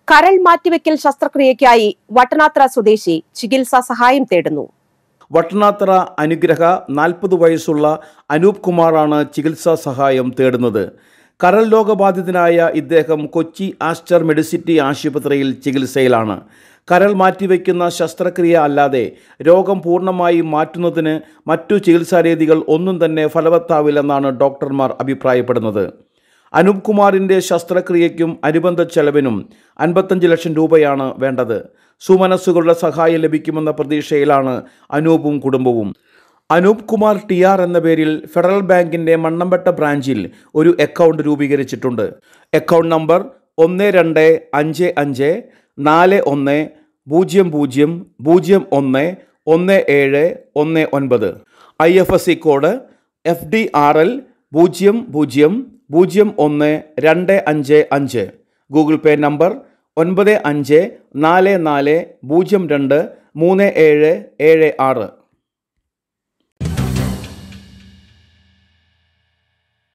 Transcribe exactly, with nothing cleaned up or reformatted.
കരൾ മാറ്റിവെക്കൽ ശസ്ത്രക്രിയയ്ക്കായി വട്ടനാത്ര സ്വദേശി ചികിത്സാ സഹായം തേടുന്നു. വട്ടനാത്ര അനുഗ്രഹ നാൽപ്പത് വയസ്സുള്ള അനൂപ് കുമാറാണ് ചികിത്സാ സഹായം തേടുന്നത്. കരൾ രോഗബാധിതനായ ഇദ്ദേഹം കൊച്ചി ആസ്റ്റർ മെഡിസിറ്റി ആശുപത്രിയിൽ ചികിത്സയിലാണ്. കരൾ മാറ്റിവെക്കുന്ന ശസ്ത്രക്രിയ അല്ലാതെ രോഗം പൂർണ്ണമായി മാറ്റുന്നതിന് മറ്റു ചികിത്സാരീതികൾ ഒന്നും തന്നെ ഫലവത്താവില്ലെന്നാണ് ഡോക്ടർമാർ അഭിപ്രായപ്പെടുന്നത്. അനൂപ് കുമാറിൻ്റെ ശസ്ത്രക്രിയയ്ക്കും അനുബന്ധ ചെലവിനും അൻപത്തഞ്ച് ലക്ഷം രൂപയാണ് വേണ്ടത്. സുമനസ്സുകളുടെ സഹായം ലഭിക്കുമെന്ന പ്രതീക്ഷയിലാണ് അനൂപും കുടുംബവും. അനൂപ് കുമാർ ടി ആർ എന്ന പേരിൽ ഫെഡറൽ ബാങ്കിൻ്റെ മണ്ണമ്പട്ട ബ്രാഞ്ചിൽ ഒരു അക്കൗണ്ട് രൂപീകരിച്ചിട്ടുണ്ട്. അക്കൗണ്ട് നമ്പർ ഒന്ന് രണ്ട് അഞ്ച് അഞ്ച് നാല് ഒന്ന് പൂജ്യം പൂജ്യം പൂജ്യം ഒന്ന് ഒന്ന് ഏഴ് ഒന്ന് ഒൻപത്. I F S C code F D R L പൂജ്യം പൂജ്യം പൂജ്യം ഒന്ന് രണ്ട് അഞ്ച് അഞ്ച്. ഗൂഗിൾ പേ നമ്പർ ഒൻപത് അഞ്ച് നാല് നാല് പൂജ്യം രണ്ട് മൂന്ന് ഏഴ് ഏഴ് ആറ്.